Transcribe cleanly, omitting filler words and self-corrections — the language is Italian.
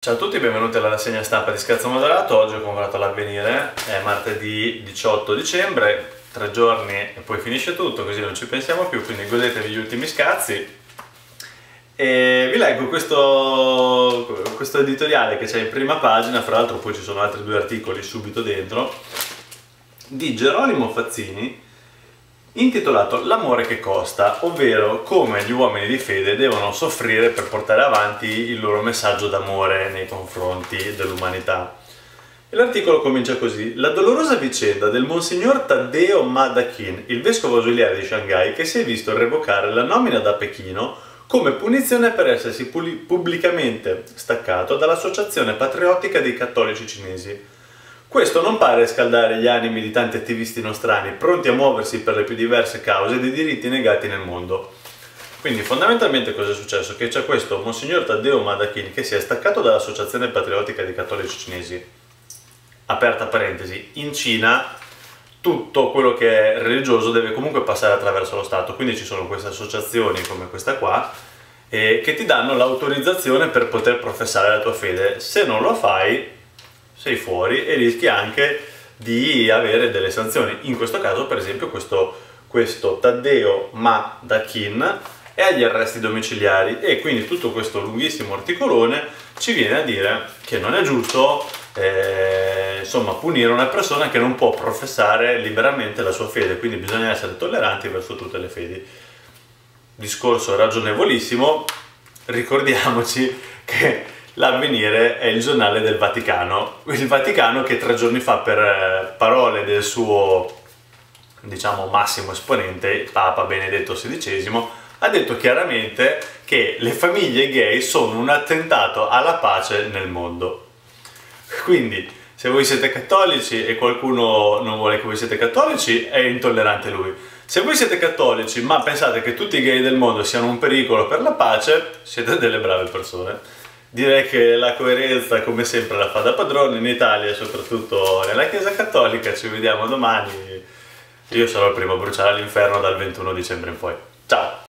Ciao a tutti, benvenuti alla rassegna stampa di Scherzo Moderato. Oggi ho comprato l'Avvenire, è martedì 18 dicembre, 3 giorni e poi finisce tutto, così non ci pensiamo più, quindi godetevi gli ultimi scazzi. E vi leggo questo editoriale che c'è in prima pagina, fra l'altro poi ci sono altri due articoli subito dentro, di Geronimo Fazzini, intitolato L'amore che costa, ovvero come gli uomini di fede devono soffrire per portare avanti il loro messaggio d'amore nei confronti dell'umanità. E l'articolo comincia così: la dolorosa vicenda del Monsignor Taddeo Ma Dakin, il vescovo ausiliare di Shanghai, che si è visto revocare la nomina da Pechino come punizione per essersi pubblicamente staccato dall'Associazione Patriottica dei Cattolici Cinesi. Questo non pare scaldare gli animi di tanti attivisti nostrani, pronti a muoversi per le più diverse cause dei diritti negati nel mondo. Quindi fondamentalmente cosa è successo? Che c'è questo Monsignor Taddeo Ma Dakin che si è staccato dall'Associazione Patriottica dei Cattolici Cinesi. Aperta parentesi, in Cina tutto quello che è religioso deve comunque passare attraverso lo Stato, quindi ci sono queste associazioni come questa qua che ti danno l'autorizzazione per poter professare la tua fede. Se non lo fai sei fuori e rischi anche di avere delle sanzioni. In questo caso, per esempio, questo Taddeo Ma Dakin è agli arresti domiciliari e quindi tutto questo lunghissimo articolone ci viene a dire che non è giusto insomma, punire una persona che non può professare liberamente la sua fede, quindi bisogna essere tolleranti verso tutte le fedi. Discorso ragionevolissimo. Ricordiamoci che l'Avvenire è il giornale del Vaticano, il Vaticano che 3 giorni fa, per parole del suo, diciamo, massimo esponente, Papa Benedetto XVI, ha detto chiaramente che le famiglie gay sono un attentato alla pace nel mondo. Quindi, se voi siete cattolici e qualcuno non vuole che voi siete cattolici, è intollerante lui. Se voi siete cattolici ma pensate che tutti i gay del mondo siano un pericolo per la pace, siete delle brave persone. Direi che la coerenza, come sempre, la fa da padrone in Italia e soprattutto nella Chiesa Cattolica. Ci vediamo domani. Io sarò il primo a bruciare all'inferno dal 21 dicembre in poi. Ciao!